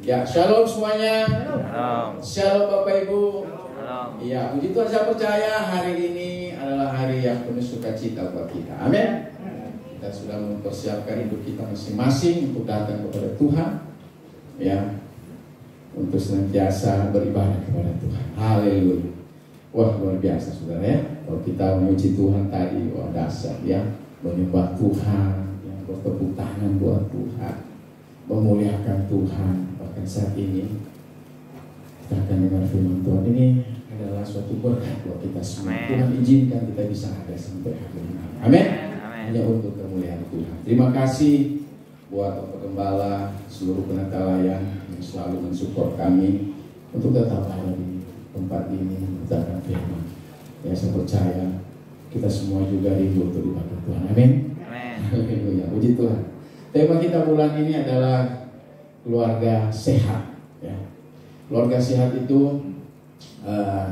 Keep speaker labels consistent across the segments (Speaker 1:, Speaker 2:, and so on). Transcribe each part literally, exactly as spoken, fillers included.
Speaker 1: Ya, shalom semuanya.
Speaker 2: Shalom.
Speaker 1: Shalom Bapak Ibu.
Speaker 2: Shalom.
Speaker 1: Iya, puji Tuhan, saya percaya hari ini adalah hari yang penuh sukacita buat kita. Amin. Kita sudah mempersiapkan hidup kita masing-masing untuk datang kepada Tuhan, ya, untuk senantiasa beribadah kepada Tuhan. Haleluya. Wah, luar biasa saudara ya. Kalau kita memuji Tuhan tadi, wah dahsyat ya. Menyembah Tuhan, yang bertepuk tangan buat Tuhan, memuliakan Tuhan. Bahkan saat ini kita akan dengar firman Tuhan. Ini adalah suatu berkat buat kita semua.
Speaker 2: Amen.
Speaker 1: Tuhan izinkan kita bisa ada sampai hari ini. Amin. Hanya untuk kemuliaan Tuhan. Terima kasih buat Bapak Gembala, seluruh penata layan yang selalu mensupport kami untuk tetap ada di tempat ini memberitakan firman. Ya, saya percaya kita semua juga rindu untuk dipakai Tuhan. Amin. Haleluya. Puji Tuhan. Tema kita bulan ini adalah keluarga sehat. Ya. Keluarga sehat itu uh,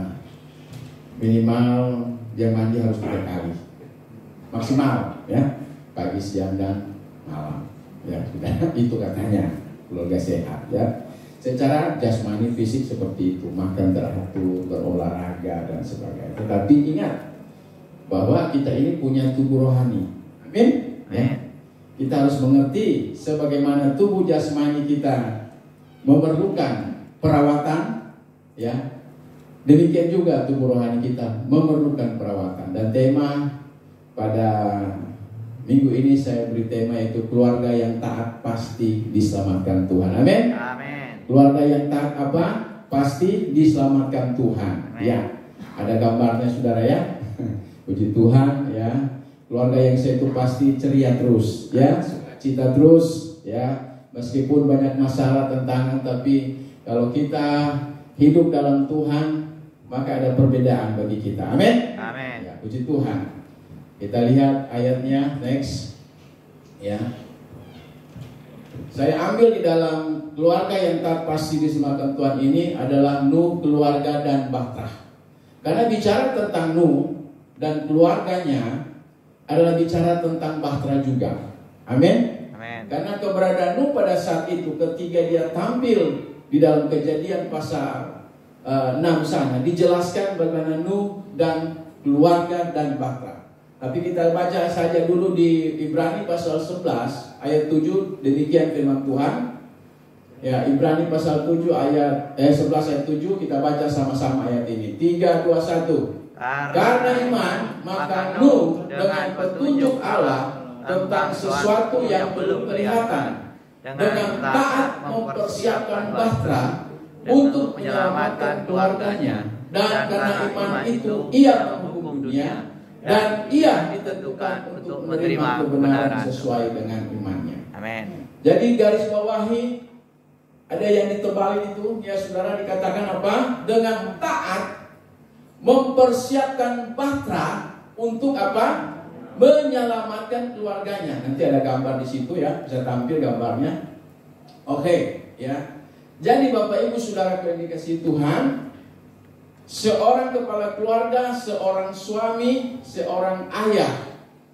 Speaker 1: minimal dia mandi harus tiga kali, maksimal ya, pagi, siang dan malam. Ya sudah, itu katanya keluarga sehat ya. Secara jasmani fisik seperti itu, makan teratur, berolahraga dan sebagainya. Tetapi ingat bahwa kita ini punya tubuh rohani. Amin. Ya. Kita harus mengerti sebagaimana tubuh jasmani kita memerlukan perawatan, ya. Demikian juga tubuh rohani kita memerlukan perawatan. Dan tema pada minggu ini saya beri tema yaitu keluarga yang taat pasti diselamatkan Tuhan. Amin.
Speaker 2: Amin.
Speaker 1: Keluarga yang taat apa? Pasti diselamatkan Tuhan.
Speaker 2: Amin.
Speaker 1: Ya. Ada gambarnya saudara ya. Puji Tuhan ya. Keluarga yang saya itu pasti ceria terus, ya, sukacita terus, ya. Meskipun banyak masalah, tantangan, tapi kalau kita hidup dalam Tuhan, maka ada perbedaan bagi kita. Amin.
Speaker 2: Amin.
Speaker 1: Ya, puji Tuhan. Kita lihat ayatnya next, ya. Saya ambil di dalam keluarga yang tak pasti diselamatkan Tuhan ini adalah Nuh, keluarga dan Batrah. Karena bicara tentang Nuh dan keluarganya adalah bicara tentang Bahtera juga. Amin.
Speaker 2: Amin.
Speaker 1: Karena keberadaan Nuh pada saat itu ketika dia tampil di dalam Kejadian pasal uh, enam sana dijelaskan bagaimana Nuh dan keluarga dan Bahtera. Tapi kita baca saja dulu di Ibrani pasal sebelas ayat tujuh, demikian firman Tuhan. Ya, Ibrani pasal tujuh ayat eh sebelas ayat tujuh, kita baca sama-sama ayat ini. tiga dua satu. Karena iman, maka Nuh dengan petunjuk Allah tentang sesuatu yang belum kelihatan, dengan taat mempersiapkan Bahtera untuk menyelamatkan keluarganya. Dan karena iman itu ia menghukum dunia, dan ia ditentukan untuk menerima kebenaran sesuai dengan imannya.
Speaker 2: Amin.
Speaker 1: Jadi garis bawahi ada yang ditebalin itu, ya saudara, dikatakan apa? Dengan taat mempersiapkan Bahtera untuk apa? Menyelamatkan keluarganya. Nanti ada gambar di situ ya, bisa tampil gambarnya. Oke, ya. Jadi Bapak Ibu Saudara yang dikasihi Tuhan, seorang kepala keluarga, seorang suami, seorang ayah,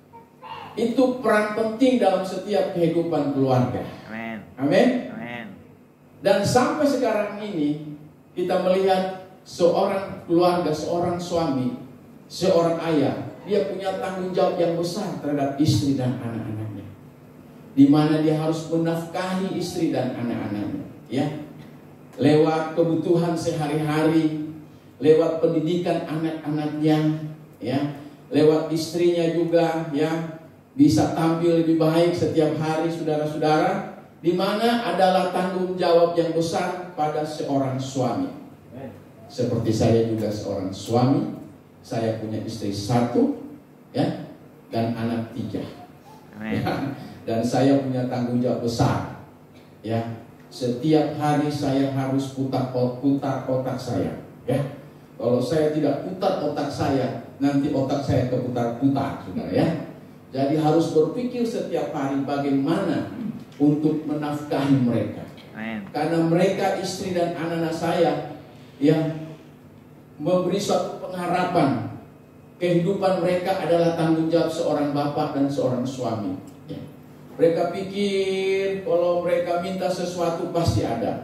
Speaker 1: itu peran penting dalam setiap kehidupan keluarga.
Speaker 2: Amin.
Speaker 1: Amin.
Speaker 2: Amin.
Speaker 1: Dan sampai sekarang ini kita melihat seorang keluarga, seorang suami, seorang ayah, dia punya tanggung jawab yang besar terhadap istri dan anak-anaknya, di mana dia harus menafkahi istri dan anak-anaknya, ya, lewat kebutuhan sehari-hari, lewat pendidikan anak-anaknya, ya, lewat istrinya juga, ya, bisa tampil lebih baik setiap hari, saudara-saudara, di mana adalah tanggung jawab yang besar pada seorang suami. Seperti saya juga seorang suami, saya punya istri satu, ya, dan anak tiga.
Speaker 2: Amin.
Speaker 1: Ya, dan saya punya tanggung jawab besar, ya. Setiap hari saya harus putar-putar otak saya, ya. Kalau saya tidak putar otak saya, nanti otak saya keputar-putar, saudara, ya. Jadi harus berpikir setiap hari bagaimana untuk menafkahi mereka.
Speaker 2: Amin.
Speaker 1: Karena mereka istri dan anak-anak saya yang memberi suatu pengharapan. Kehidupan mereka adalah tanggung jawab seorang bapak dan seorang suami, ya. Mereka pikir kalau mereka minta sesuatu pasti ada.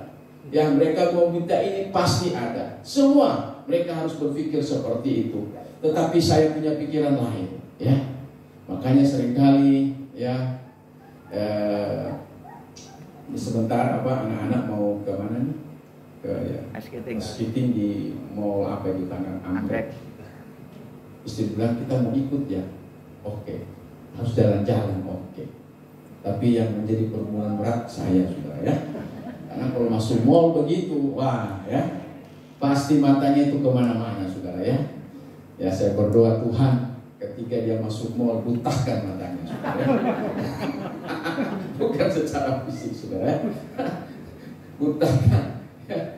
Speaker 1: Yang mereka mau minta ini pasti ada. Semua mereka harus berpikir seperti itu. Tetapi saya punya pikiran lain, ya. Makanya seringkali, ya, eh, sebentar apa anak-anak mau ke mana nih? Ke ya, skating di mall apa di Tanah Anggrek. Istri bilang kita mau ikut ya, oke. Harus jalan-jalan, oke. Tapi yang menjadi pergumulan berat saya sudah ya. Karena kalau masuk mall begitu, wah ya, pasti matanya itu kemana-mana, saudara ya. Ya saya berdoa Tuhan, ketika dia masuk mall butahkan matanya, saudara. Ya. Bukan secara fisik, saudara. Butahkan.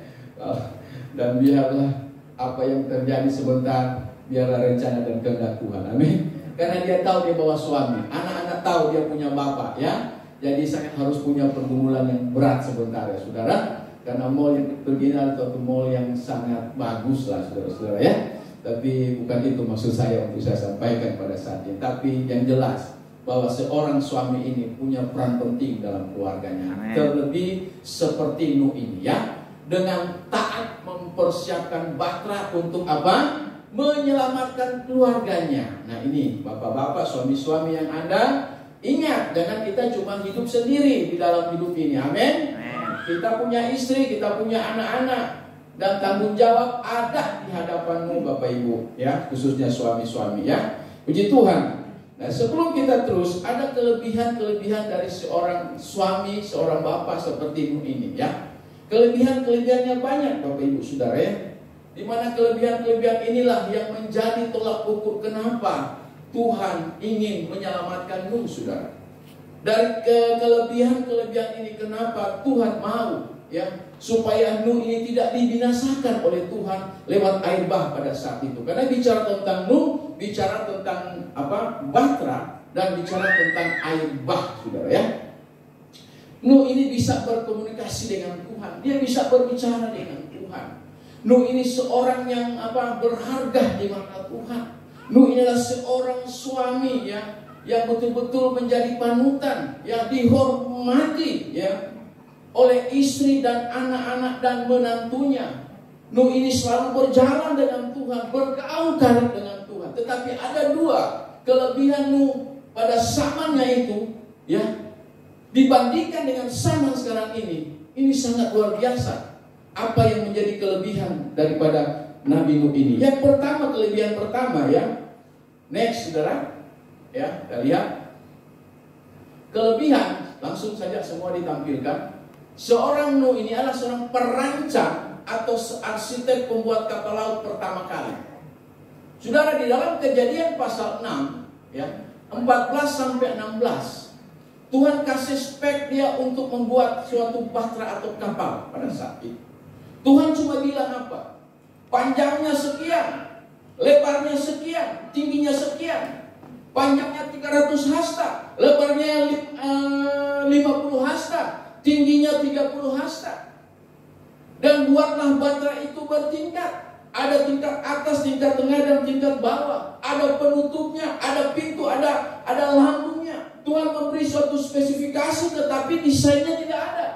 Speaker 1: Dan biarlah apa yang terjadi sebentar, biarlah rencana dan kehendak Tuhan. Amin. Karena dia tahu dia bawa suami, anak-anak tahu dia punya bapak, ya. Jadi saya harus punya pergumulan yang berat sebentar ya saudara. Karena mall yang begini atau mall yang sangat bagus lah saudara-saudara ya. Tapi bukan itu maksud saya untuk saya sampaikan pada saat ini. Tapi yang jelas bahwa seorang suami ini punya peran penting dalam keluarganya. Amen. Terlebih seperti Nuh ini ya. Dengan taat mempersiapkan Batra untuk apa? Menyelamatkan keluarganya. Nah ini bapak-bapak, suami-suami yang ada, ingat, jangan kita cuma hidup sendiri di dalam hidup ini. Amin. Kita punya istri, kita punya anak-anak, dan tanggung jawab ada di hadapanmu Bapak Ibu, ya, khususnya suami-suami ya. Puji Tuhan. Nah sebelum kita terus, ada kelebihan-kelebihan dari seorang suami, seorang bapak seperti Nuh ini ya. Kelebihan-kelebihannya banyak Bapak Ibu Saudara ya. Di mana kelebihan-kelebihan inilah yang menjadi tolak ukur kenapa Tuhan ingin menyelamatkan Nuh, saudara. Dari ke kelebihan-kelebihan ini kenapa Tuhan mau ya supaya Nuh ini tidak dibinasakan oleh Tuhan lewat air bah pada saat itu. Karena bicara tentang Nuh, bicara tentang apa? Batra, dan bicara tentang air bah, saudara ya. Nuh ini bisa berkomunikasi dengan Tuhan, dia bisa berbicara dengan Tuhan. Nuh ini seorang yang apa berharga di mata Tuhan. Nuh ini adalah seorang suami ya yang betul-betul menjadi panutan, yang dihormati ya oleh istri dan anak-anak dan menantunya. Nuh ini selalu berjalan dengan Tuhan, bergaul karib dengan Tuhan. Tetapi ada dua kelebihan Nuh pada zamannya itu ya dibandingkan dengan zaman sekarang ini. Ini sangat luar biasa. Apa yang menjadi kelebihan daripada Nabi Nuh ini? Yang pertama, kelebihan pertama ya. Next, saudara. Ya, kita lihat. Kelebihan, langsung saja semua ditampilkan. Seorang Nuh ini adalah seorang perancang atau arsitek pembuat kapal laut pertama kali. Saudara, di dalam Kejadian pasal enam ya, empat belas sampai enam belas. Tuhan kasih spek dia untuk membuat suatu bahtera atau kapal pada saat itu. Tuhan cuma bilang apa? Panjangnya sekian, lebarnya sekian, tingginya sekian. Panjangnya tiga ratus hasta, lebarnya lima puluh hasta, tingginya tiga puluh hasta. Dan buatlah bahtera itu bertingkat. Ada tingkat atas, tingkat tengah, dan tingkat bawah. Ada penutupnya, ada pintu, ada ada lambungnya. Tuhan memberi suatu spesifikasi, tetapi desainnya tidak ada.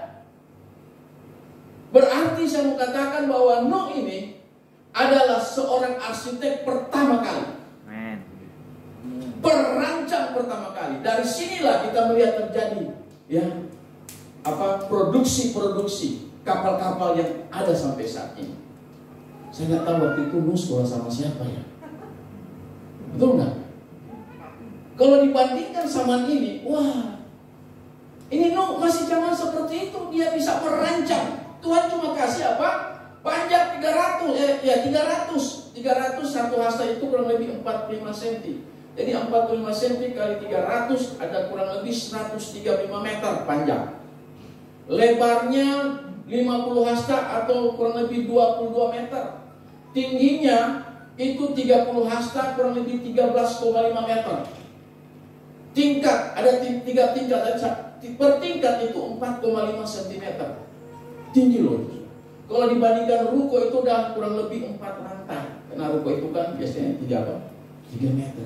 Speaker 1: Berarti saya mau katakan bahwa Nuh ini adalah seorang arsitek pertama kali. Amen. Perancang pertama kali. Dari sinilah kita melihat terjadi ya apa produksi-produksi kapal-kapal yang ada sampai saat ini. Saya nggak tahu waktu itu Nuh sekolah sama siapa ya. Betul nggak? Kalau dibandingkan zaman ini, wah, ini Nuh masih zaman seperti itu, dia bisa merancang. Tuhan cuma kasih apa? Panjang tiga ratus, eh, ya tiga ratus, tiga ratus satu hasta itu kurang lebih empat puluh lima sentimeter. Jadi empat puluh lima sentimeter kali tiga ratus ada kurang lebih seratus tiga puluh lima meter panjang. Lebarnya lima puluh hasta atau kurang lebih dua puluh dua meter. Tingginya itu tiga puluh hasta kurang lebih tiga belas koma lima meter. Tingkat, ada tiga tingkat, per tingkat itu empat koma lima sentimeter. Tinggi loh. Kalau dibandingkan ruko itu udah kurang lebih empat lantai. Karena ruko itu kan biasanya tiga meter.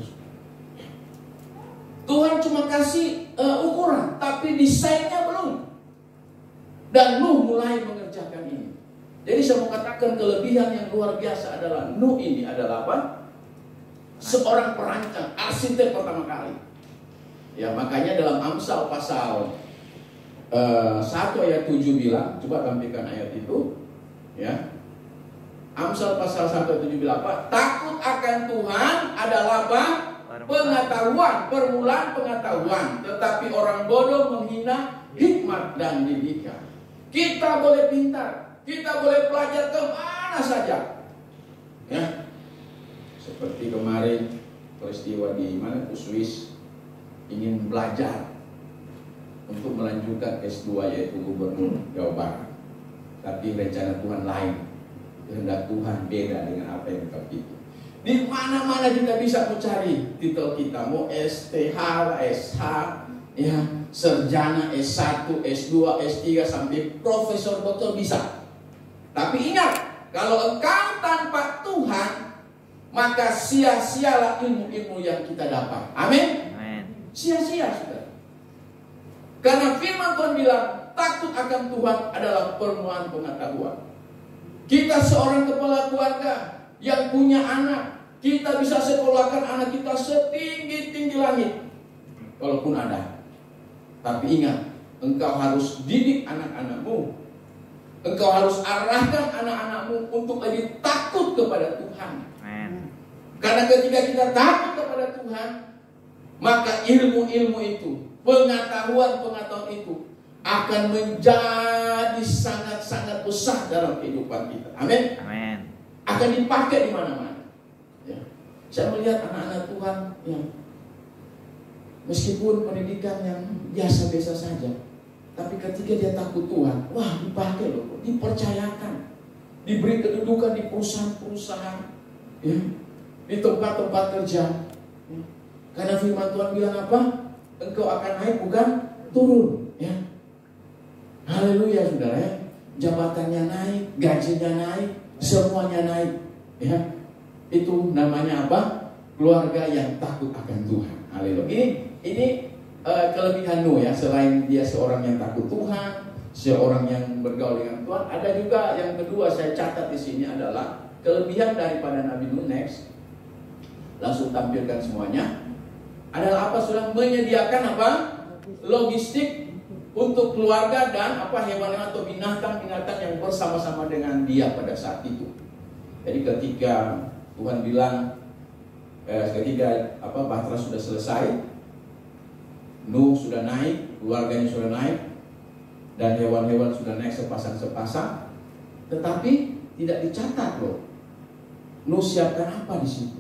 Speaker 1: Tuhan cuma kasih uh, ukuran, tapi desainnya belum. Dan Nuh mulai mengerjakan ini. Jadi saya mau katakan kelebihan yang luar biasa adalah Nuh ini adalah apa? Seorang perancang, arsitek pertama kali. Ya, makanya dalam Amsal pasal uh, satu ayat tujuh bilang, coba tampilkan ayat itu, ya. Amsal pasal satu ayat tujuh bilang apa? Takut akan Tuhan adalah apa? Pengetahuan, permulaan pengetahuan. Tetapi orang bodoh menghina hikmat dan didikan. Kita boleh pintar, kita boleh belajar kemana saja, ya. Seperti kemarin peristiwa di mana Swiss ingin belajar untuk melanjutkan S dua yaitu gubernur Jawa Barat, tapi rencana Tuhan lain, kehendak Tuhan beda dengan apa yang kita pikir. Di mana-mana kita bisa mencari titel kita, mau S T H, S H, ya, sarjana S satu, S dua, S tiga sampai profesor doktor bisa. Tapi ingat, kalau engkau tanpa Tuhan, maka sia-sialah ilmu-ilmu yang kita dapat. Amin. Sia-sia, saudara. Karena firman Tuhan bilang, takut akan Tuhan adalah permulaan pengetahuan. Kita seorang kepala keluarga yang punya anak, kita bisa sekolahkan anak kita setinggi-tinggi langit, walaupun ada. Tapi ingat, engkau harus didik anak-anakmu, engkau harus arahkan anak-anakmu untuk lebih takut kepada Tuhan. Amen. Karena ketika kita takut kepada Tuhan, maka ilmu-ilmu itu, pengetahuan-pengetahuan itu akan menjadi sangat-sangat besar dalam kehidupan kita. Amin. Amin. Akan dipakai di mana-mana. Ya. Saya melihat anak-anak Tuhan yang meskipun pendidikan yang biasa-biasa saja, tapi ketika dia takut Tuhan, wah dipakai loh, dipercayakan, diberi kedudukan di perusahaan-perusahaan, ya, di tempat-tempat kerja. Ya. Karena firman Tuhan bilang apa? Engkau akan naik bukan turun, ya. Haleluya, saudara, ya. Jabatannya naik, gajinya naik, semuanya naik, ya. Itu namanya apa? Keluarga yang takut akan Tuhan. Haleluya. Ini ini uh, kelebihan Nuh, ya. Selain dia seorang yang takut Tuhan, seorang yang bergaul dengan Tuhan, ada juga yang kedua saya catat di sini adalah kelebihan daripada Nabi Nuh. Next, langsung tampilkan semuanya. Adalah apa? Sudah menyediakan apa? Logistik untuk keluarga dan apa hewan-hewan atau binatang-binatang yang bersama-sama dengan dia pada saat itu. Jadi ketika Tuhan bilang, eh, ketika apa bahtera sudah selesai, Nuh sudah naik, keluarganya sudah naik, dan hewan-hewan sudah naik sepasang-sepasang, tetapi tidak dicatat loh, Nuh siapkan apa di situ.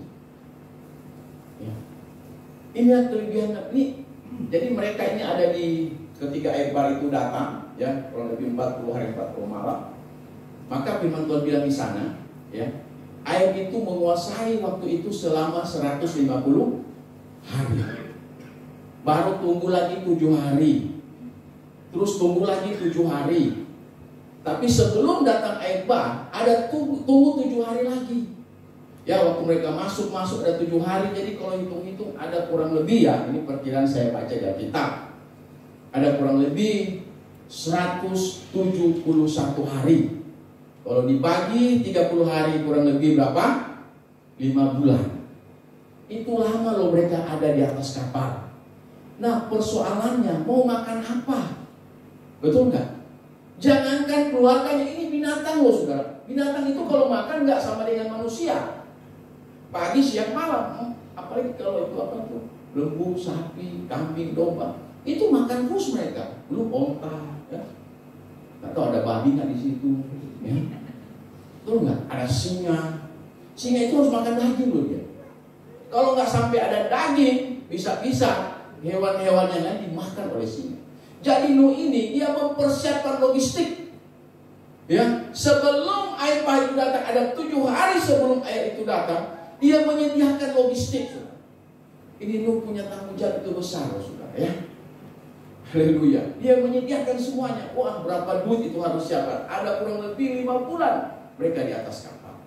Speaker 1: Ya. Ini kelebihan ini. Jadi mereka ini ada di ketika air bah itu datang, ya, kurang lebih empat puluh hari empat puluh malam. Maka firman Tuhan bilang di sana, ya, air itu menguasai waktu itu selama seratus lima puluh hari. Baru tunggu lagi tujuh hari. Terus tunggu lagi tujuh hari. Tapi sebelum datang air bah, ada tunggu, tunggu tujuh hari lagi. Ya, waktu mereka masuk-masuk ada tujuh hari. Jadi kalau hitung-hitung ada kurang lebih, ya, ini perkiraan saya baca di Alkitab, ada kurang lebih seratus tujuh puluh satu hari. Kalau dibagi tiga puluh hari kurang lebih berapa? lima bulan. Itu lama loh mereka ada di atas kapal. Nah, persoalannya mau makan apa? Betul nggak? Jangankan keluarganya, ini binatang loh, saudara. Binatang itu kalau makan nggak sama dengan manusia. Pagi, siang, malam. Apalagi kalau itu apa tuh? Lembu, sapi, kambing, domba. Itu makan terus mereka. Belum onta, ya. Atau ada babi nggak di situ, ya. Betul nggak? Ada singa. Singa itu harus makan daging loh dia. Kalau nggak sampai ada daging, bisa-bisa hewan-hewan yang lain dimakan oleh singa. Jadi Nuh ini dia mempersiapkan logistik. Ya, sebelum air bah itu datang, ada tujuh hari sebelum air itu datang, dia menyediakan logistik. Ini Nuh punya tanggung jawab itu besar, saudara, ya. Haleluya. Dia menyediakan semuanya. Wah, berapa duit itu harus siapkan? Ada kurang lebih lima bulan mereka di atas kapal.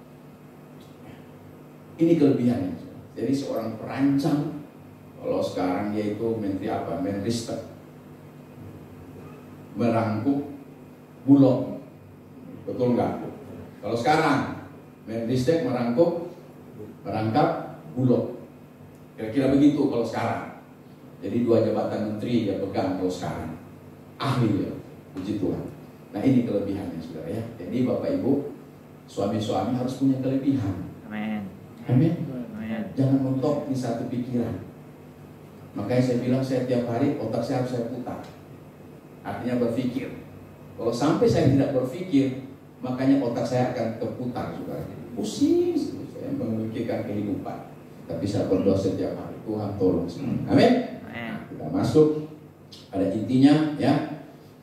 Speaker 1: Ini kelebihannya. Jadi seorang perancang, kalau sekarang dia itu menteri apa? Menristek, merangkuk Bulog. Betul nggak? Kalau sekarang Menristek merangkup merangkap Bulog. Kira-kira begitu kalau sekarang. Jadi dua jabatan menteri dia pegang kalau sekarang. Ahli ya, puji Tuhan. Nah ini kelebihannya saudara ya. Jadi Bapak Ibu, suami-suami harus punya kelebihan.
Speaker 2: Amin.
Speaker 1: Amin.
Speaker 2: Amin.
Speaker 1: Jangan mentok di satu pikiran. Makanya saya bilang saya tiap hari otak saya harus saya putar. Artinya berpikir. Kalau sampai saya tidak berpikir, makanya otak saya akan terputar saudara. Pusing, saya memikirkan kehidupan. Tapi saya berdoa setiap hari, Tuhan tolong semua. Amin. Nah, kita masuk pada intinya ya.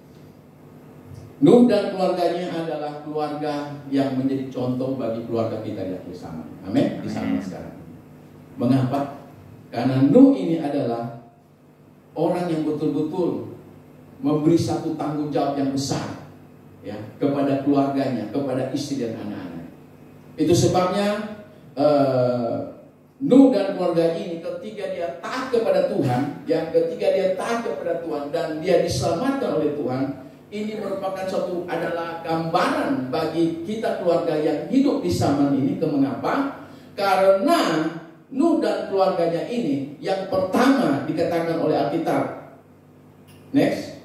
Speaker 1: Nuh dan keluarganya adalah keluarga yang menjadi contoh bagi keluarga kita di akhir zaman. Amin. Di zaman sekarang. Mengapa? Karena Nuh ini adalah orang yang betul-betul memberi satu tanggung jawab yang besar ya kepada keluarganya, kepada istri dan anak-anak. Itu sebabnya uh, Nuh dan keluarga ini ketika dia taat kepada Tuhan, ya ketika dia taat kepada Tuhan dan dia diselamatkan oleh Tuhan, ini merupakan suatu adalah gambaran bagi kita keluarga yang hidup di zaman ini. Mengapa? Karena Nuh dan keluarganya ini yang pertama dikatakan oleh Alkitab. Next.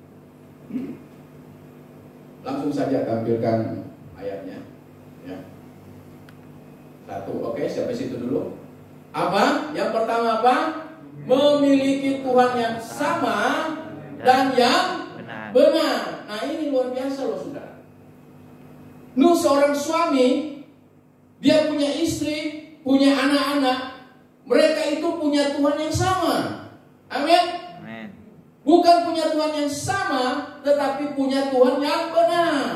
Speaker 1: Langsung saja tampilkan ayatnya. Ya. Satu, oke, sampai situ dulu. Apa? Yang pertama apa? Memiliki Tuhan yang sama dan yang benar. benar. Nah ini luar biasa loh saudara. Nuh seorang suami, dia punya istri, punya anak-anak, mereka itu punya Tuhan yang sama. Amin. Amin. Bukan punya Tuhan yang sama, tetapi punya Tuhan yang benar.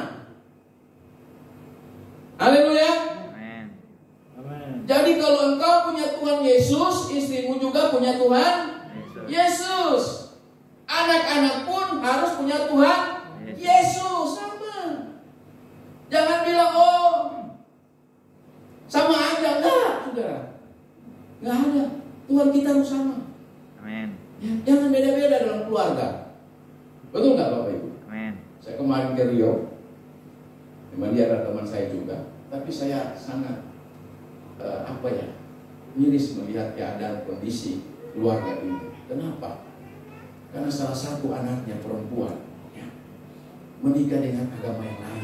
Speaker 1: Haleluya. Amin. Jadi kalau engkau punya Tuhan Yesus, istrimu juga punya Tuhan Yesus. Yesus. Anak-anak pun harus punya Tuhan Yesus. Yesus sama. Jangan bilang oh sama aja, enggak, saudara. Enggak ada. Tuhan kita harus sama. Amin. Ya, jangan beda-beda dalam keluarga. Betul enggak Bapak Ibu? Amin. Saya kemarin ke Rio. Memang dia adalah teman saya juga. Tapi saya sangat uh, apa ya, miris melihat keadaan kondisi keluarga ini. Kenapa? Karena salah satu anaknya perempuan ya, menikah dengan agama yang lain.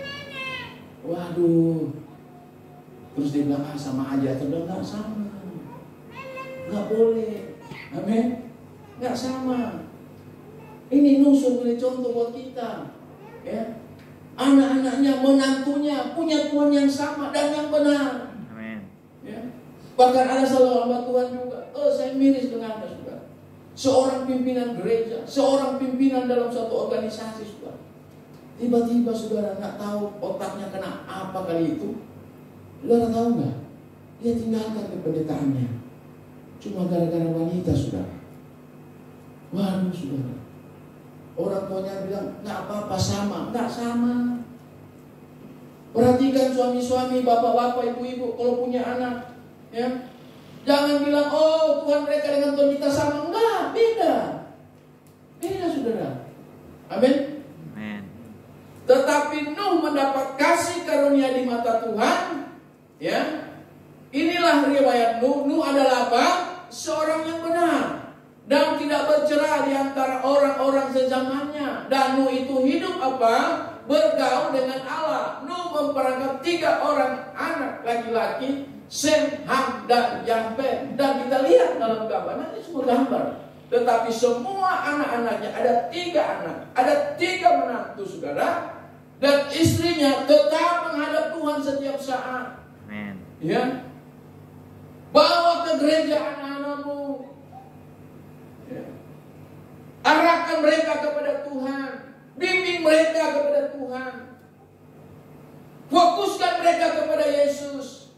Speaker 1: Waduh. Terus dia bilang, ah sama aja. Terus dia bilang, sama. Nggak boleh. Amin. Nggak sama. Ini Nuh sebagai contoh buat kita. Ya. Anak-anaknya, menantunya punya Tuhan yang sama dan yang benar. Amin. Ya. Bahkan ada salah hamba Tuhan juga. Oh saya miris dengan Anda juga. Seorang pimpinan gereja, seorang pimpinan dalam suatu organisasi juga. Tiba-tiba saudara nggak tahu otaknya kena apa kali itu. Saudara tahu nggak? Dia tinggalkan kependetaannya. Cuma gara-gara wanita saudara. Waduh saudara. Orang tuanya bilang nggak apa-apa sama, nggak sama. Perhatikan suami-suami, bapak-bapak, ibu-ibu kalau punya anak, ya jangan bilang oh Tuhan mereka dengan Tuhan kita sama, enggak, beda, beda saudara. Amin. Amin. Tetapi Nuh mendapat kasih karunia di mata Tuhan, ya. Inilah riwayat Nuh. Nuh adalah apa? Seorang yang benar. Dan tidak bercerai di antara orang-orang sezamannya. Dan Nuh itu hidup apa? Bergaul dengan Allah. Nuh memperangkat tiga orang anak laki-laki, Sem, Ham, dan Yafet. Dan kita lihat dalam gambar, nanti semua gambar. Tetapi semua anak-anaknya, ada tiga anak, ada tiga menantu saudara. Dan istrinya tetap menghadap Tuhan setiap saat. Amen. Ya. Bawa ke gereja anak-anakmu. Ya. Arahkan mereka kepada Tuhan. Bimbing mereka kepada Tuhan. Fokuskan mereka kepada Yesus.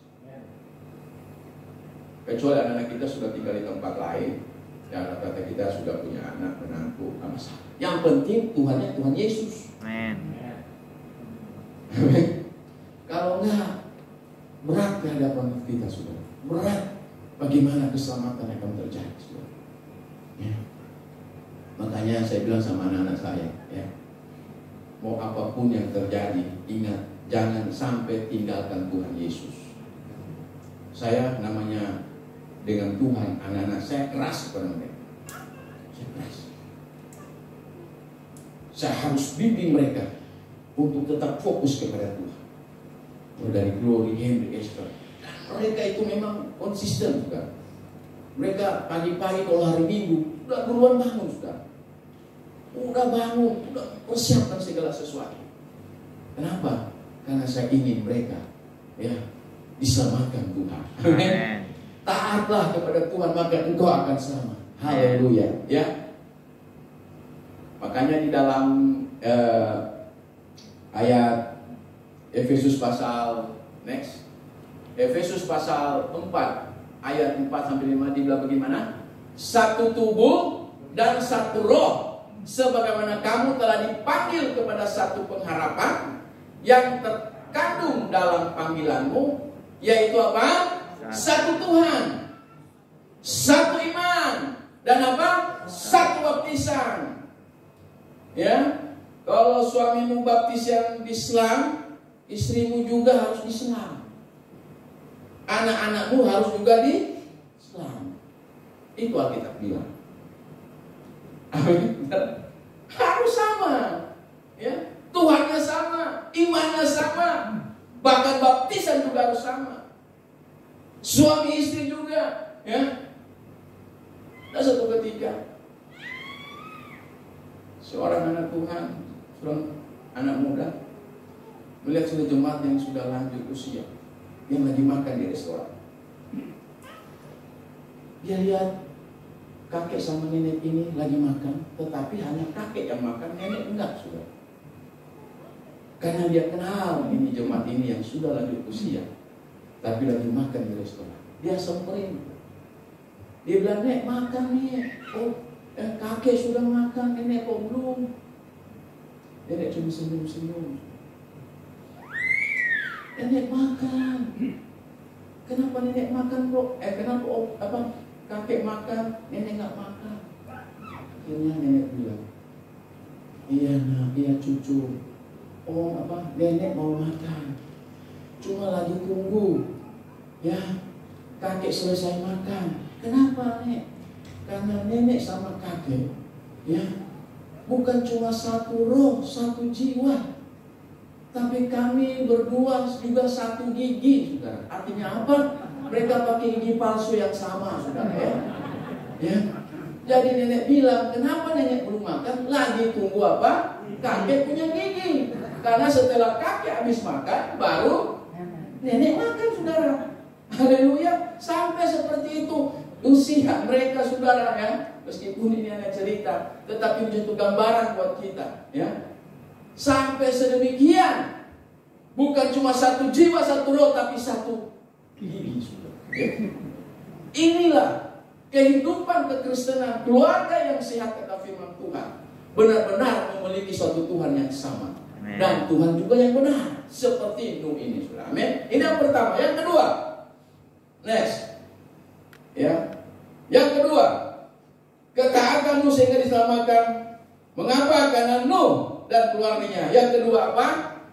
Speaker 1: Kecuali anak-anak kita sudah tinggal di tempat lain, dan rata-rata kita sudah punya anak, menantu, sama sama. Yang penting Tuhannya Tuhan Yesus. Amen. Kalau enggak, berat kehadapan kita sudah. Berat bagaimana keselamatan yang akan terjadi sudah. Ya. Makanya saya bilang sama anak-anak saya, ya, mau apapun yang terjadi, ingat, jangan sampai tinggalkan Tuhan Yesus. Saya namanya dengan Tuhan, anak-anak saya keras kepada mereka. Saya keras. Saya harus bimbing mereka untuk tetap fokus kepada Tuhan. Dari Glory, Henry, Esther, mereka itu memang konsisten juga. Mereka pagi-pagi kalau hari Minggu udah duluan bangun sudah, udah bangun, udah persiapkan segala sesuatu. Kenapa? Karena saya ingin mereka ya diselamatkan Tuhan.
Speaker 2: Amen.
Speaker 1: Taatlah kepada Tuhan, maka engkau akan selamat. Haleluya. Ya. Makanya di dalam eh, ayat Efesus pasal next, Efesus pasal empat ayat empat sampai lima dibilang bagaimana? Satu tubuh dan satu roh, sebagaimana kamu telah dipanggil kepada satu pengharapan yang terkandung dalam panggilanmu, yaitu apa? Satu Tuhan, satu iman, dan apa? Satu baptisan. Ya, kalau suamimu baptis yang Islam, istrimu juga harus Islam. Anak-anakmu harus juga di Islam. Itu Alkitab bilang. Amin. Harus sama. Ya, Tuhannya sama, imannya sama, bahkan baptisan juga harus sama. Suami istri juga, ya. Dan satu ketika seorang anak Tuhan, seorang anak muda melihat sudah jemaat yang sudah lanjut usia, yang lagi makan di restoran. Dia lihat kakek sama nenek ini lagi makan, tetapi hanya kakek yang makan, nenek enggak, sudah. Karena dia kenal ini jemaat ini yang sudah lanjut usia, tapi lagi makan di restoran. Dia samperin. Dia bilang, "Nek, makan nih." "Oh, eh, kakek sudah makan, nenek kok belum?" Nenek cuma senyum-senyum. "Nenek makan. Kenapa nenek makan, bro? Eh, kenapa oh, apa kakek makan, nenek nggak makan?" Akhirnya nenek bilang, "Iya nak, iya cucu. Oh apa, nenek mau makan. Cuma lagi tunggu, ya kakek selesai makan." "Kenapa, Nek?" "Karena nenek sama kakek, ya bukan cuma satu roh, satu jiwa, tapi kami berdua juga satu gigi, saudara." Artinya apa? Mereka pakai gigi palsu yang sama, saudara, ya. Ya. Jadi nenek bilang, "Kenapa nenek belum makan?" Lagi tunggu apa? Kakek punya gigi. Karena setelah kakek habis makan, baru nenek makan, saudara. Haleluya. Sampai seperti itu usia mereka, saudara, ya. Meskipun ini hanya cerita, tetapi menjadi gambaran buat kita, ya. Sampai sedemikian, bukan cuma satu jiwa, satu roh, tapi satu gigi, saudara. Ya. Inilah kehidupan kekristenan, keluarga yang sehat, kata firman Tuhan. Benar-benar memiliki suatu Tuhan yang sama. Amen. Dan Tuhan juga yang benar, seperti Nuh ini, saudara. Amin. Ini yang pertama. Yang kedua, next, ya. Yang kedua, ketaatan Nuh sehingga diselamatkan. Mengapa? Karena Nuh dan keluarganya. Yang kedua apa?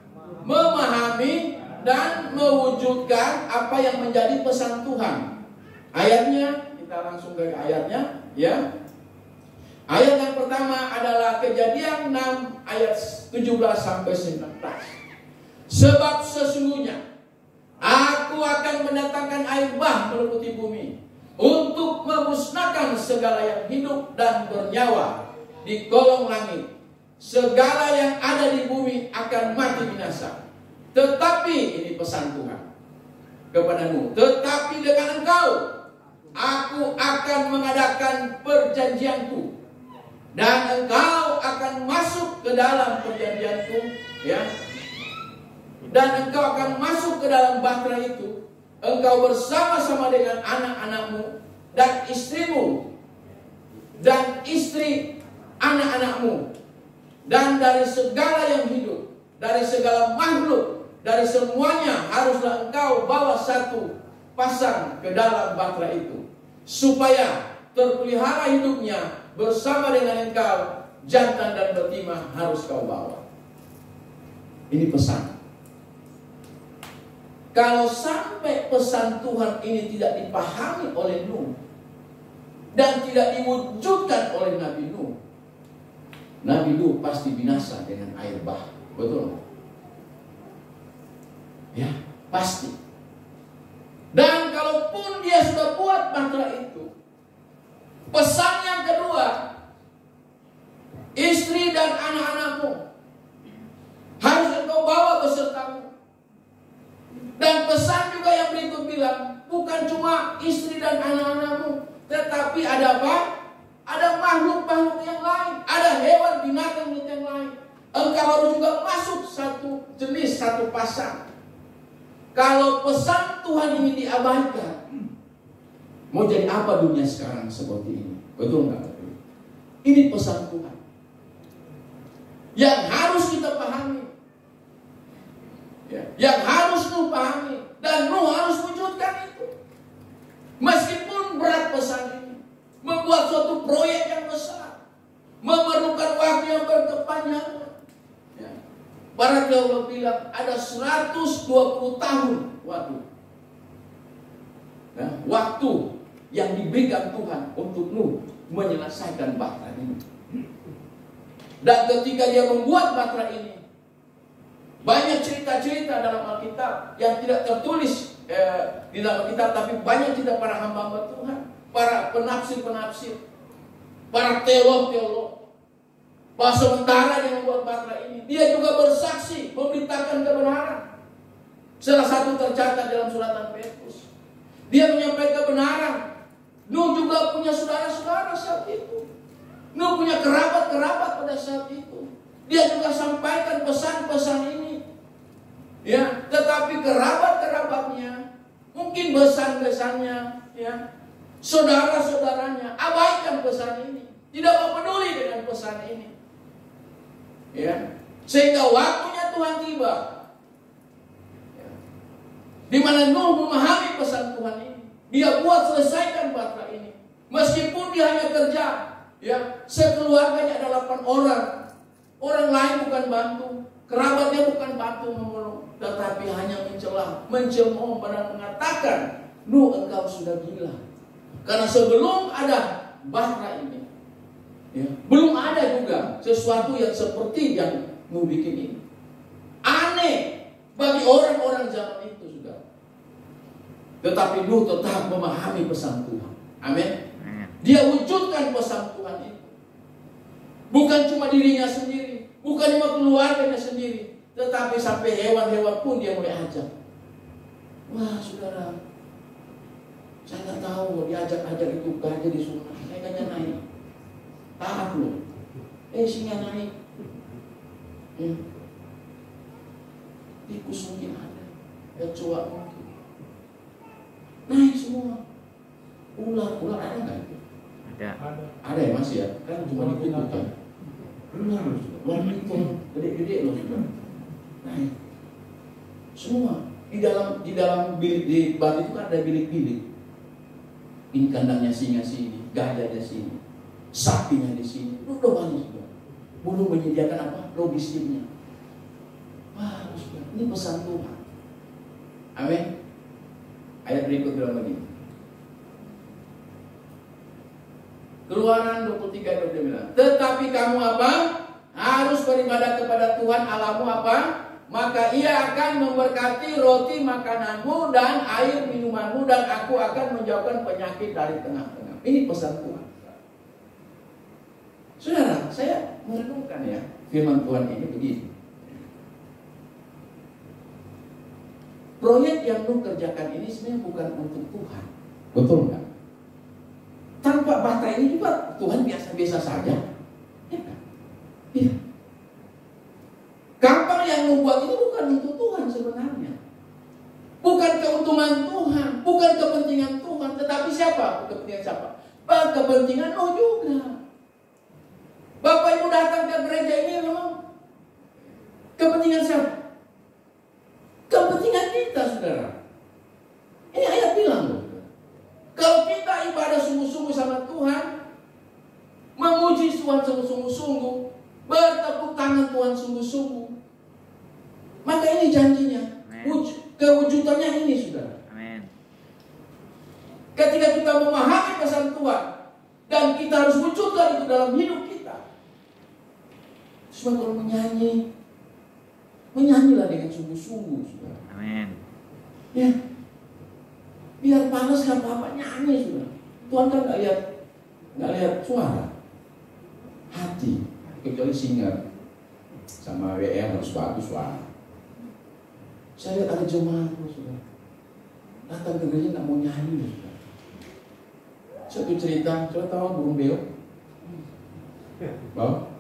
Speaker 1: Memahami dan mewujudkan apa yang menjadi pesan Tuhan. Ayatnya, kita langsung ke ayatnya, ya. Ayat yang pertama adalah Kejadian enam ayat tujuh belas sampai sembilan belas. "Sebab sesungguhnya aku akan mendatangkan air bah meliputi bumi untuk memusnahkan segala yang hidup dan bernyawa di kolong langit. Segala yang ada di bumi akan mati binasa. Tetapi," ini pesan Tuhan kepada Nuh, "tetapi dengan engkau aku akan mengadakan perjanjianku, dan engkau akan masuk ke dalam perjanjianku, ya. Dan engkau akan masuk ke dalam bahtera itu, engkau bersama-sama dengan anak-anakmu dan istrimu dan istri anak-anakmu, dan dari segala yang hidup, dari segala makhluk, dari semuanya haruslah engkau bawa satu pasang ke dalam bahtera itu, supaya terpelihara hidupnya bersama dengan engkau. Jantan dan betina harus kau bawa." Ini pesan. Kalau sampai pesan Tuhan ini tidak dipahami oleh Nuh dan tidak diwujudkan oleh Nabi Nuh, Nabi Nuh pasti binasa dengan air bah. Betul? Ya, pasti. Dan kalaupun dia sudah buat bahtera itu, pesan yang kedua, istri dan anak-anakmu harus engkau bawa besertamu. Dan pesan juga yang berikut bilang, bukan cuma istri dan anak-anakmu, tetapi ada apa? Ada makhluk-makhluk yang lain, ada hewan binatang yang lain. Engkau harus juga masuk satu jenis, satu pasang. Kalau pesan Tuhan ini diabaikan, mau jadi apa dunia sekarang seperti ini? Betul nggak? Ini pesan Tuhan yang harus kita pahami, ya, yang harus Nuh pahami, dan Nuh harus wujudkan itu. Meskipun berat pesan ini, membuat suatu proyek yang besar, memerlukan waktu yang berkepanjangan. Ya. Para teolog bilang ada seratus dua puluh tahun waktu, ya, waktu yang diberikan Tuhan untuk Nuh menyelesaikan bahtera ini. Dan ketika dia membuat bahtera ini, banyak cerita-cerita dalam Alkitab yang tidak tertulis eh, di dalam Alkitab, tapi banyak cerita para hamba-hamba Tuhan, para penafsir-penafsir, para teolog-teolog. Pas sementara dia membuat bahtera ini, dia juga bersaksi, memberitakan kebenaran. Salah satu tercatat dalam suratan Petrus. Dia menyampaikan kebenaran. Nuh juga punya saudara-saudara saat itu. Nuh punya kerabat-kerabat pada saat itu. Dia juga sampaikan pesan-pesan ini. Ya, tetapi kerabat-kerabatnya, mungkin besan-besannya, ya, saudara-saudaranya abaikan pesan ini, tidak mau peduli dengan pesan ini. Ya, sehingga waktunya Tuhan tiba, ya, di mana Nuh memahami pesan Tuhan ini, dia buat selesaikan bahtera ini, meskipun dia hanya kerja, ya, sekeluarganya ada delapan orang, orang lain bukan bantu, kerabatnya bukan bantu memeluk, tetapi hanya mencela, mencemooh dan mengatakan, Nuh engkau sudah gila. Karena sebelum ada bahtera ini, ya, belum ada juga sesuatu yang seperti yang Nuh bikin ini. Aneh bagi orang-orang zaman itu sudah. Tetapi Nuh tetap memahami pesan Tuhan. Amin. Dia wujudkan pesan Tuhan itu. Bukan cuma dirinya sendiri, bukan cuma keluarganya sendiri, tetapi sampai hewan-hewan pun dia mulai ajak. Wah saudara, saya nggak tahu diajak-ajak itu gajah di sungai, saya gajah naik, tahan loh, eh singa naik, hmm. tikus mungkin ada, kecoa mungkin, naik semua, ular, ular ada nggak itu? Ada, ada ya masih ya, kan cuma dikutuk kan, ular loh, ular itu gede-gede loh sudah, naik, semua di dalam di dalam bilik di batu itu kan ada bilik-bilik. Ini kandangnya singa sini, gajahnya sini, sapinya di sini, udah banyak juga. Belum menyediakan apa? Logistiknya. Wah, ini pesan Tuhan. Amin. Ayat berikut bilang begini. Keluaran dua puluh tiga dia bilang, tetapi kamu apa? Harus beribadah kepada Tuhan Allahmu apa? Maka ia akan memberkati roti makananmu dan air minumanmu, dan aku akan menjauhkan penyakit dari tengah-tengah. Ini pesan Tuhan. Saudara, saya merenungkan ya firman Tuhan ini begini. Proyek yang Nuh kerjakan ini sebenarnya bukan untuk Tuhan. Betul nggak? Tanpa bahtera ini juga Tuhan biasa-biasa saja. Ya kan? Iya. Kapal yang membuat itu bukan untuk Tuhan sebenarnya. Bukan keuntungan Tuhan, bukan kepentingan Tuhan, tetapi siapa? Kepentingan siapa? Kepentingan Nuh juga. Bapak Ibu datang ke gereja ini memang kepentingan siapa? Kepentingan kita, saudara. Ini ayat bilang loh. Kalau kita ibadah sungguh-sungguh sama Tuhan, memuji Tuhan sungguh-sungguh, bertepuk tangan Tuhan sungguh-sungguh, Maka ini janjinya. Wuj- kewujudannya ini, saudara.
Speaker 2: Amin.
Speaker 1: Ketika kita memahami pesan Tuhan dan kita harus wujudkan itu dalam hidup kita. Sebab kalau menyanyi, menyanyilah dengan sungguh-sungguh, saudara.
Speaker 2: Amin.
Speaker 1: Ya, biar panas gak apa-apa, nyanyi, saudara. Tuhan kan nggak lihat, nggak lihat suara, hati. Kecuali singer sama W R harus bagus suara. Saya lihat ada jemaat, saudara, datang ke gereja nggak mau nyanyi, saudara. Satu cerita, saudara tahu burung beo? Tahu?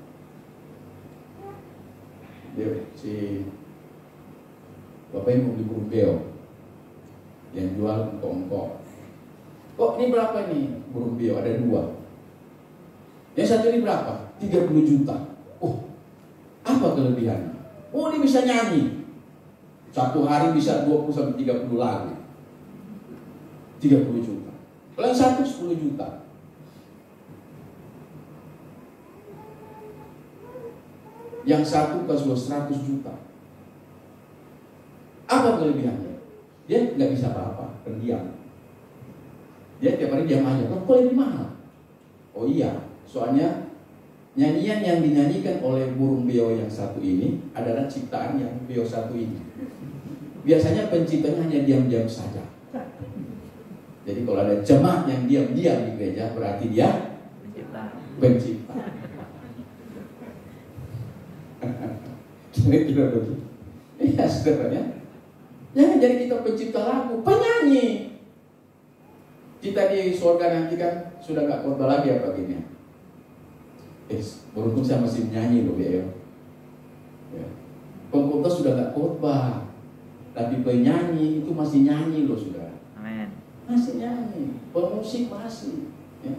Speaker 1: Dia si bapak yang mau beli burung beo, yang jual engkong-engkong. Kok ini berapa nih burung beo? Ada dua. Yang satu ini berapa? tiga puluh juta. Oh, apa kelebihannya? Oh, dia bisa nyanyi. Satu hari bisa dua puluh sampai tiga puluh lagu. tiga puluh juta. Kalau yang satu sepuluh juta. Yang satu kasih seratus juta. Apa kelebihannya? Dia nggak bisa apa-apa, pendiam. Dia tiap hari diam aja. Kok lebih mahal? Oh iya, soalnya nyanyian yang dinyanyikan oleh burung beo yang satu ini adalah ciptaan yang beo satu ini. Biasanya penciptanya hanya diam-diam saja. Jadi kalau ada jemaat yang diam-diam di gereja, berarti dia
Speaker 2: Pencipta.
Speaker 1: pencipta. Kira-kira begitu. Iya, sebenarnya. Jangan jadi kita pencipta lagu, penyanyi. Kita di surga nanti kan sudah gak khotbah lagi apa gini. Eh, beruntung saya masih menyanyi loh, ya. Ya. Pengkhotbah sudah gak khotbah, tapi penyanyi itu masih nyanyi loh, saudara.
Speaker 2: Amin.
Speaker 1: Masih nyanyi, pemusik masih. Ya.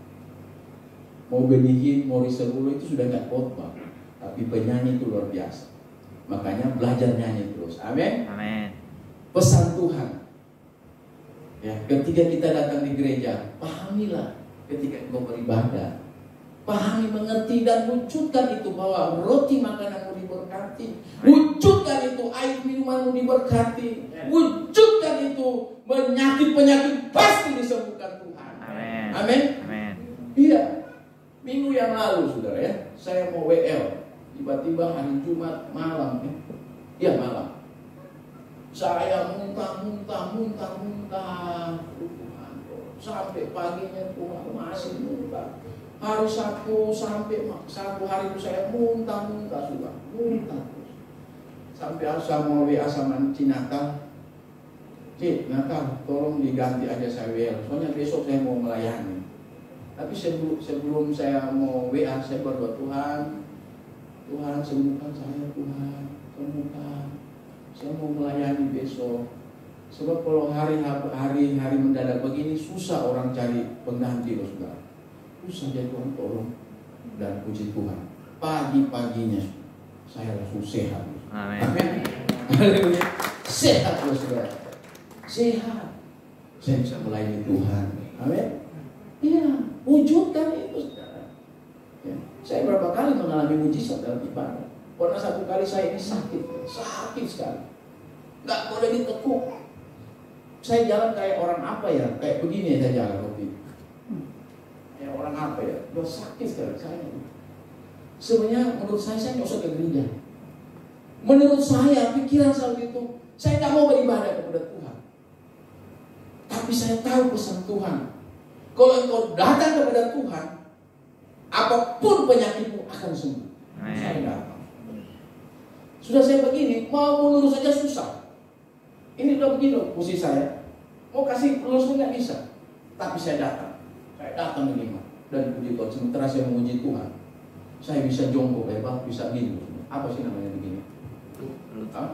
Speaker 1: Mau benihin, mau riselulo itu sudah gak khotbah, tapi penyanyi itu luar biasa. Makanya belajar nyanyi terus. Amin.
Speaker 2: Amin.
Speaker 1: Pesan Tuhan. Ya, ketika kita datang di gereja, pahamilah ketika engkau beribadah. Pahami, mengerti dan wujudkan itu bahwa roti makananmu diberkati. Wujudkan itu air minumanmu diberkati. Wujudkan itu penyakit-penyakit pasti disembuhkan Tuhan.
Speaker 2: Amin.
Speaker 1: Amin.
Speaker 2: Amin.
Speaker 1: Iya. Minggu yang lalu, saudara ya, saya mau W L. Tiba-tiba hari Jumat malam ya. Iya malam. Saya muntah, muntah, muntah, muntah. Tuhan, sampai paginya Tuhan masih muntah. Hari Sabtu sampai satu hari itu saya muntah, muntah sudah, muntah terus. Sampai saya mau W A sama Ci Natal. Ci, Natal, tolong diganti aja saya W L. Soalnya besok saya mau melayani. Tapi sebelum, sebelum saya mau W A, saya berdoa, Tuhan, Tuhan sembuhkan saya, Tuhan, sembuhkan. Saya mau melayani besok. Sebab kalau hari-hari hari mendadak begini susah orang cari pengganti loh, saudara. Susah jadi Tuhan tolong. Dan puji Tuhan, pagi-paginya saya langsung sehat.
Speaker 2: Amin.
Speaker 1: Amin. Sehat loh, saudara. Sehat. Saya bisa melayani Tuhan. Amin. Iya, wujudkan itu, saudara. Ya. Saya berapa kali mengalami mujizat dalam ibadah. Pernah satu kali saya ini sakit, sakit sekali. Nggak boleh ditekuk. Saya jalan kayak orang apa ya? Kayak begini saya jalan waktu itu. Kayak orang apa ya? Udah sakit sekali saya. Sebenarnya menurut saya saya nggak usah ke gereja. Menurut saya pikiran saya itu, saya nggak mau beribadah kepada Tuhan. Tapi saya tahu pesan Tuhan. Kalau engkau datang kepada Tuhan, apapun penyakitmu akan sembuh. Saya datang. Sudah saya begini, mau lurus saja susah. Ini udah begini loh posisi saya. Mau kasih lurus pun nggak bisa. Tapi saya datang. Saya datang begini. Dan puji Tuhan, sementara saya memuji Tuhan, saya bisa jongkok lebar, bisa gini. Apa sih namanya begini? Hah?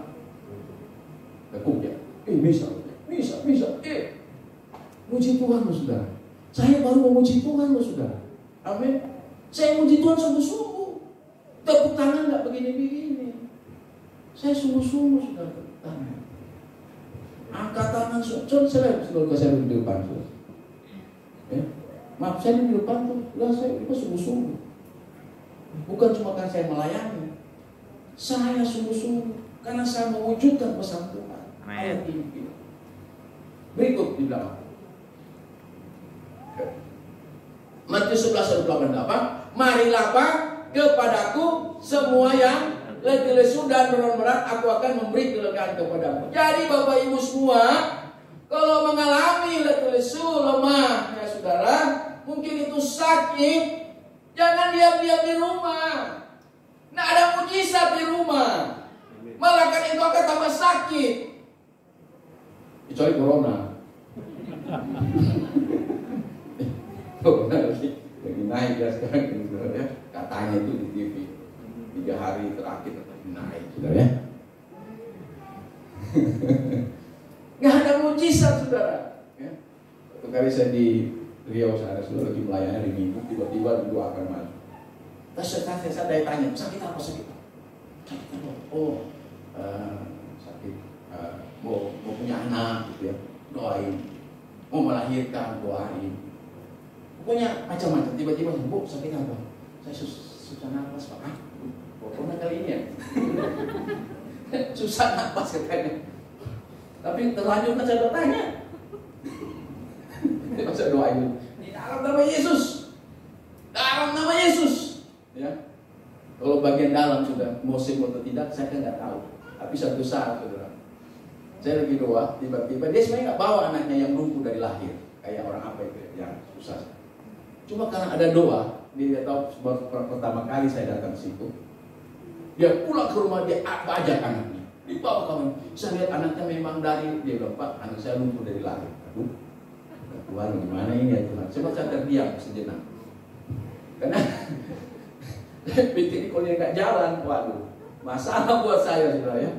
Speaker 1: Lekuk ya? Eh bisa, bisa, bisa. Eh, puji Tuhan loh saudara. Saya baru memuji Tuhan loh saudara. Amin. Saya memuji Tuhan sungguh-sungguh. Tepuk tangan nggak begini-begini. Saya sungguh-sungguh sudah tepuk tangan. Angkat tangan, coba saya sebelum saya di depan tuh. Ya. Maaf saya di depan tuh, lah saya itu sungguh-sungguh. Bukan cuma kan saya melayani, saya sungguh-sungguh karena saya mewujudkan pesan Tuhan. Ayat ini. Berikut di belakang. Matius sebelas ayat dua puluh delapan. Marilah Pak kepadaku semua yang letih lesu dan beban berat, aku akan memberi kelegaan kepadamu. Jadi Bapak Ibu semua, kalau mengalami letih lesu, lemah, ya saudara, mungkin itu sakit, jangan diam-diam di rumah. Nah, ada mujizat di rumah. Malah kan itu akan tambah sakit. Kecuali corona. Corona lagi, lagi naik ya sekarang gitu ya. Katanya itu di T V. Tiga hari terakhir lagi naik, saudara ya. Nggak ada mujizat, saudara. Ya. Satu kali saya di Riau, saya sudah lagi melayani hari Minggu, tiba-tiba didoakan maju. Terus saya, saya, saya tanya, sakit apa sakit? Sakit apa? Oh, uh, sakit. Uh, mau, mau punya anak, gitu ya. Doain. Mau melahirkan, doain. Pokoknya macam-macam. Tiba-tiba, Bu, sakit apa? Saya sus susah nafas, Pak. Ah, corona kali ini ya. Susah nafas katanya. Tapi terlanjur kan saya bertanya. Saya doain di dalam nama Yesus, dalam nama Yesus. Ya, kalau bagian dalam sudah musim atau tidak, saya kan nggak tahu. Tapi satu saat, saudara, saya lagi doa, tiba-tiba dia sebenarnya nggak bawa anaknya yang lumpuh dari lahir, kayak orang apa itu yang susah. Cuma karena ada doa, dia tahu pertama kali saya datang ke situ, dia pulang ke rumah, dia ajak anaknya, dibawa kamu. Saya lihat anaknya memang dari, dia bilang, Pak, anak saya lumpuh dari lahir. Aduh, Tuhan gimana ini ya Tuhan? Coba saya terdiam sejenak. Karena saya pikir kalau dia nggak jalan, waduh, masalah buat saya, saudara ya.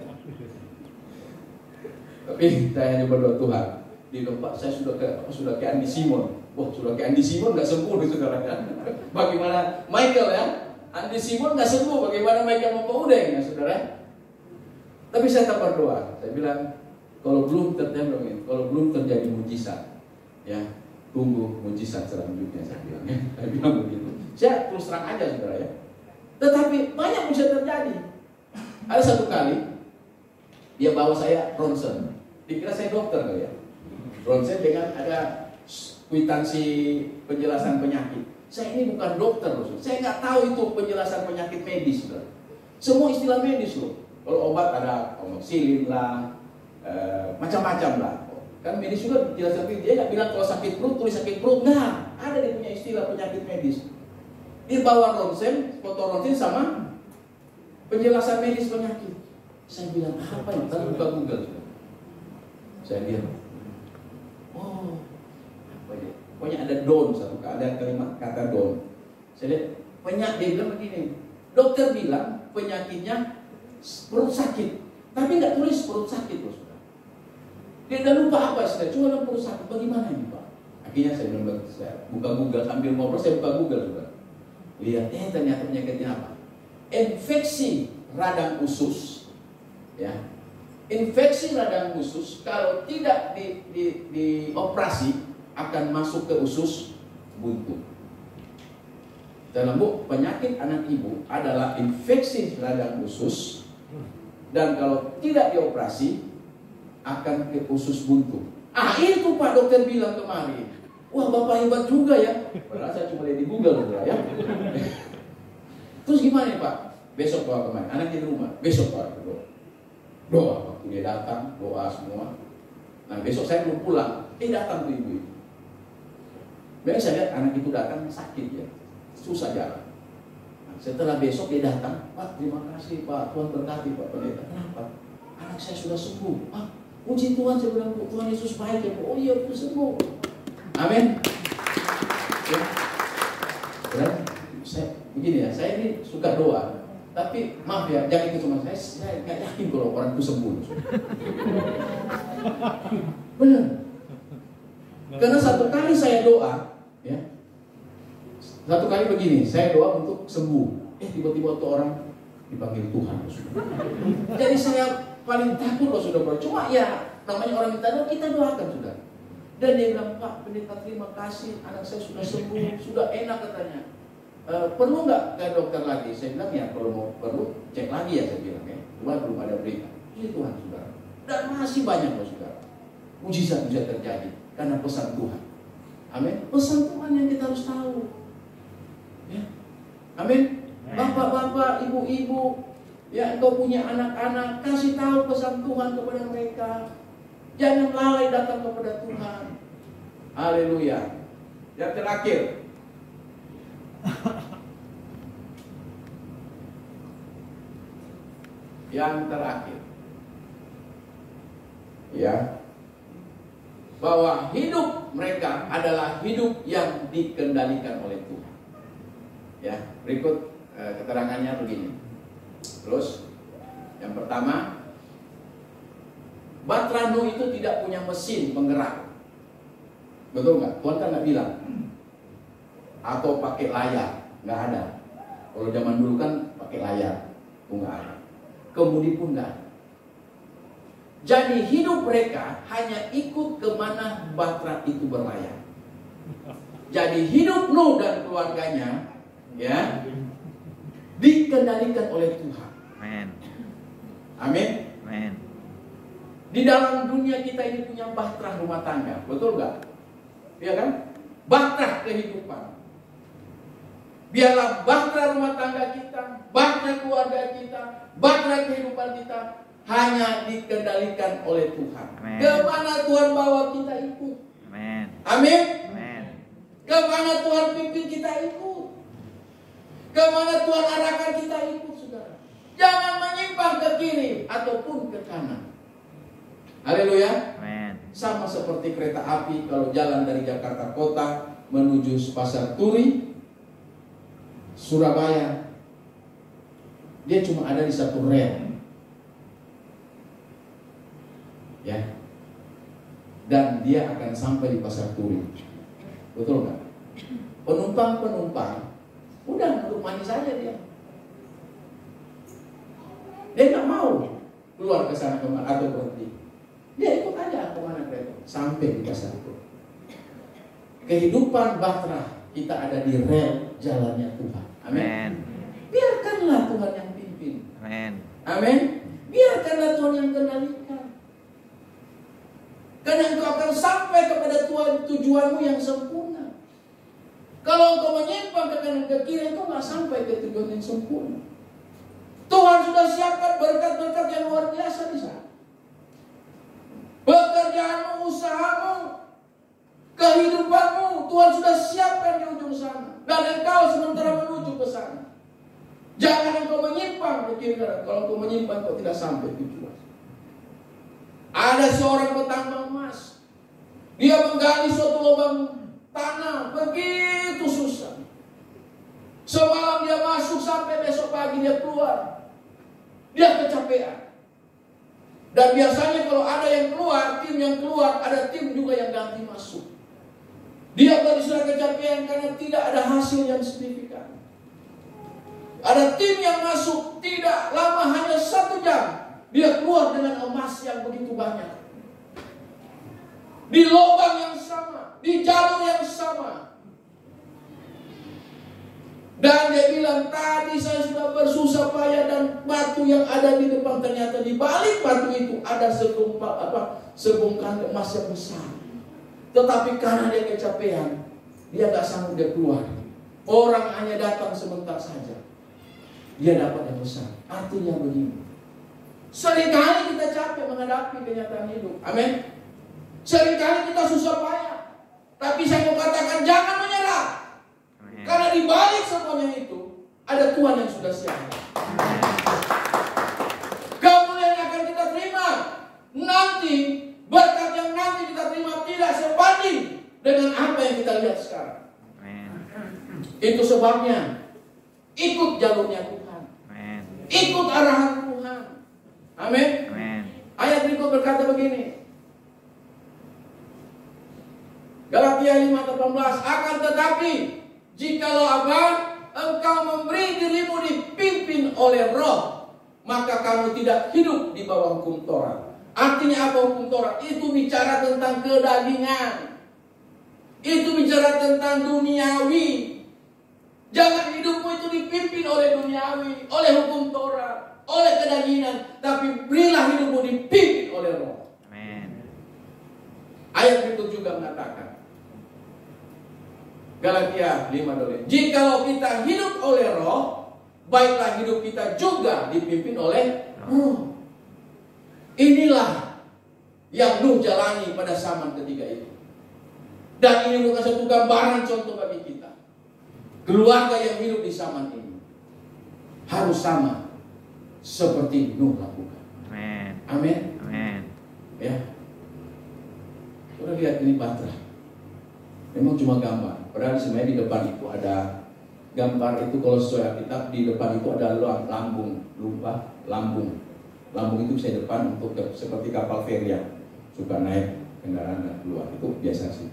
Speaker 1: Tapi saya hanya berdoa, Tuhan, di tempat saya sudah ke, sudah ke Andi Simon. Wah, sudah ke Andi Simon nggak sembuh nih, saudara. Bagaimana Michael ya? Andi Simon nggak sembuh, bagaimana Michael Mopaudeng ya, saudara? Tapi saya tetap berdoa. Saya bilang, kalau belum terjadi, kalau belum terjadi mujizat, ya tunggu mujizat selanjutnya, saya bilang ya. Saya bilang begitu. Saya terus terang aja, saudara ya. Tetapi banyak mujizat terjadi. Ada satu kali dia bawa saya ronsen. Dikira saya dokter kali ya. Ronsen dengan ada kwitansi penjelasan penyakit. Saya ini bukan dokter loh. Saya nggak tahu itu penjelasan penyakit medis, saudara. Semua istilah medis loh. Kalau obat ada amoxicillin lah, e, macam-macam lah. Kan medis juga jelasan, dia nggak bilang kalau sakit perut tulis sakit perut, nah ada dia punya istilah penyakit medis. Dia bawa ronsen, foto ronsen sama penjelasan medis penyakit. Saya bilang apa ini? Tadi buka Google. Saya bilang, oh apa ya? Pokoknya ada don satu, ada kalimat kata don. Saya lihat penyakit, dia bilang begini. Dokter bilang penyakitnya perut sakit, tapi nggak tulis perut sakit loh. Dia udah lupa apa sudah, cuma dalam perut sakit. Bagaimana ini Pak? Akhirnya saya bilang, saya buka Google, sambil ngobrol saya buka Google juga. Lihat, eh ternyata penyakitnya apa? Infeksi radang usus, ya. Infeksi radang usus kalau tidak di, di, dioperasi akan masuk ke usus buntu. Dalam bu, penyakit anak ibu adalah infeksi radang usus, dan kalau tidak dioperasi akan ke usus buntu. Ah itu Pak dokter bilang kemarin. Wah Bapak hebat juga ya. Padahal saya cuma lihat di Google ya. Terus gimana Pak? Besok doa kemarin. Anaknya di rumah. Besok Pak doa. Doa waktu dia datang, doa semua. Nah besok saya belum pulang. Eh datang tuh ibu. Memang saya lihat anak itu datang sakit ya, susah jalan. Nah, setelah besok dia datang, Pak terima kasih Pak, Tuhan berkati Pak pendeta. Kenapa? Anak saya sudah sembuh. Ah, puji Tuhan, saya bilang Tuhan Yesus baik ya. Oh iya, itu sembuh. Amin. Ya. Dan saya begini ya, saya ini suka doa. Tapi maaf ya, jangan ikut cuma saya. Saya nggak yakin kalau orang itu sembuh. Benar. Karena satu kali saya doa, ya, satu kali begini, saya doa untuk sembuh. Eh tiba-tiba tuh orang dipanggil Tuhan. Jadi saya paling takut loh sudah bro. Cuma ya namanya orang minta doa, kita doakan sudah. Dan dia bilang, Pak pendeta terima kasih, anak saya sudah sembuh, sudah enak katanya. e, perlu nggak ke dokter lagi? Saya bilang ya kalau mau perlu cek lagi ya, saya bilang ya. Tuhan belum ada berita. Ini Tuhan saudara. Dan masih banyak loh saudara. Mujizat-mujizat terjadi karena pesan Tuhan. Amin. Pesan Tuhan yang kita harus tahu. Ya. Amin. Bapak-bapak, ibu-ibu, ya engkau punya anak-anak, kasih tahu pesan Tuhan kepada mereka. Jangan lalai datang kepada Tuhan. Haleluya. Yang terakhir, yang terakhir, ya, bahwa hidup mereka adalah hidup yang dikendalikan oleh Tuhan. Ya, berikut eh, keterangannya begini. Terus, yang pertama, Batra Nuh itu tidak punya mesin penggerak. Betul nggak? Tuhan kan nggak bilang. Atau pakai layar, nggak ada. Kalau zaman dulu kan pakai layar, itu nggak ada. Kemudi pun nggak ada. Jadi hidup mereka hanya ikut kemana Batra itu berlayar. Jadi hidup Nuh dan keluarganya, ya, dikendalikan oleh Tuhan.
Speaker 2: Amin.
Speaker 1: Amin.
Speaker 2: Amin.
Speaker 1: Di dalam dunia kita ini punya bahtera rumah tangga, betul nggak? Iya kan? Bahtera kehidupan. Biarlah bahtera rumah tangga kita, bahtera keluarga kita, bahtera kehidupan kita hanya dikendalikan oleh Tuhan.
Speaker 2: Amen.
Speaker 1: Kemana Tuhan bawa kita ikut.
Speaker 2: Amin.
Speaker 1: Amin.
Speaker 2: Amin.
Speaker 1: Kemana Tuhan pimpin kita ikut. Kemana Tuhan arahkan kita ikut, saudara. Jangan menyimpang ke kiri ataupun ke kanan. Haleluya.
Speaker 2: Amin.
Speaker 1: Sama seperti kereta api kalau jalan dari Jakarta Kota menuju Pasar Turi, Surabaya, dia cuma ada di satu rel, ya, dan dia akan sampai di Pasar Turi, betul nggak? Penumpang-penumpang udah duduk manis saja dia, dia nggak mau keluar ke sana kemana atau berhenti, dia ikut aja kemana kereta sampai di Pasar Turi. Kehidupan bahtera kita ada di rel jalannya Tuhan. Amin. Biarkanlah Tuhan yang pimpin.
Speaker 2: Amin.
Speaker 1: Amin. Biarkanlah Tuhan yang kendalikan. Karena engkau akan sampai kepada Tuhan tujuanmu yang sempurna. Kalau engkau menyimpang ke kanan ke kiri, engkau nggak sampai ke tujuan yang sempurna. Tuhan sudah siapkan berkat-berkat yang luar biasa di sana. Pekerjaanmu, usahamu, kehidupanmu, Tuhan sudah siapkan di ujung sana. Dan engkau sementara menuju ke sana. Jangan engkau menyimpang ke kiri kanan. Kalau engkau menyimpang, engkau tidak sampai tujuan. Ada seorang petambang emas. Dia menggali suatu lubang tanah begitu susah. Semalam dia masuk sampai besok pagi dia keluar. Dia kecapean. Dan biasanya kalau ada yang keluar, tim yang keluar, ada tim juga yang ganti masuk. Dia beristirahat kecapean karena tidak ada hasil yang signifikan. Ada tim yang masuk tidak lama, hanya satu jam. Dia keluar dengan emas yang begitu banyak. Di lubang yang sama, di jalur yang sama. Dan dia bilang, tadi saya sudah bersusah payah dan batu yang ada di depan, ternyata di balik batu itu ada segumpal apa, sebungkang emas yang besar. Tetapi karena dia kecapean, dia gak sanggup, dia keluar. Orang hanya datang sebentar saja, dia dapat yang besar. Artinya begini, seringkali kita capek menghadapi kenyataan hidup. Amin. Seringkali kita susah payah, tapi saya mau katakan jangan menyerah. Amin. Karena di balik semuanya itu ada Tuhan yang sudah siap. Kemuliaan yang akan kita terima nanti, berkat yang nanti kita terima tidak sebanding dengan apa yang kita lihat sekarang. Amen. Itu sebabnya ikut jalurnya Tuhan. Amen. Ikut arahan Tuhan. Amin. Ayat berikut berkata begini. Galatia lima delapan belas, akan tetapi jikalau apa engkau memberi dirimu dipimpin oleh Roh, maka kamu tidak hidup di bawah hukum Taurat. Artinya apa hukum Taurat? Itu bicara tentang kedagingan. Itu bicara tentang duniawi. Jangan hidupmu itu dipimpin oleh duniawi, oleh hukum Torah, oleh kedagingan, tapi berilah hidupmu dipimpin oleh Roh.
Speaker 2: Amin.
Speaker 1: Ayat berikut juga mengatakan, Galatia lima dua, jikalau kita hidup oleh Roh, baiklah hidup kita juga dipimpin oleh Roh. Inilah yang Nuh jalani pada zaman ketiga itu. Dan ini bukan satu gambaran contoh bagi kita. Keluarga yang hidup di zaman ini harus sama seperti Nuh lakukan.
Speaker 2: Amin.
Speaker 1: Amin.
Speaker 2: Amin.
Speaker 1: Ya. Sudah lihat ini Batra. Memang cuma gambar. Padahal sebenarnya di depan itu ada gambar itu, kalau sesuai Alkitab di depan itu ada lambung, lupa lambung. Lambung itu bisa depan untuk seperti kapal feri yang suka naik kendaraan dan keluar. Itu biasa sih.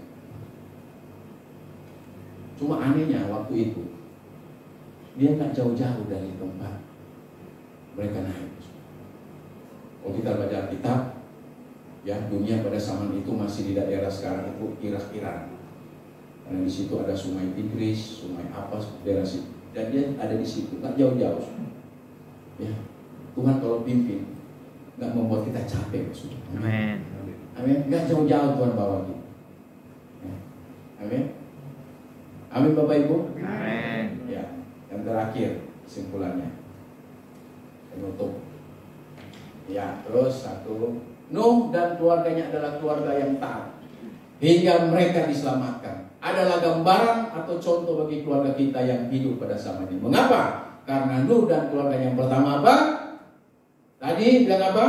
Speaker 1: Cuma anehnya waktu itu dia nggak jauh-jauh dari tempat mereka naik. Kalau kita baca Alkitab, ya dunia pada zaman itu masih di daerah sekarang itu Irak-Iran. Karena di situ ada sungai Tigris, sungai apa, daerah situ. Dan dia ada di situ, nggak jauh-jauh. Ya, Tuhan kalau pimpin nggak membuat kita capek, maksudnya.
Speaker 2: Amin.
Speaker 1: Amin. Nggak jauh-jauh Tuhan bawa kita. Ya. Amin. Amin Bapak Ibu.
Speaker 2: Amin.
Speaker 1: Ya, yang terakhir kesimpulannya, penutup. Ya, terus satu, Nuh dan keluarganya adalah keluarga yang taat hingga mereka diselamatkan. Adalah gambaran atau contoh bagi keluarga kita yang hidup pada zaman ini. Mengapa? Karena Nuh dan keluarganya yang pertama apa? Tadi bilang apa?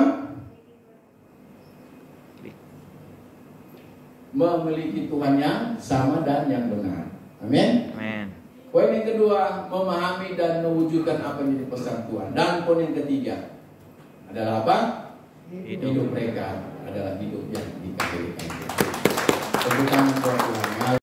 Speaker 1: Memiliki Tuhan yang sama dan yang benar. Amin.
Speaker 2: Amin.
Speaker 1: Poin yang kedua, memahami dan mewujudkan apa yang menjadi pesan Tuhan. Dan poin yang ketiga adalah apa? Hidup, hidup mereka adalah hidup yang dikasihi Tuhan. Tepuk tangan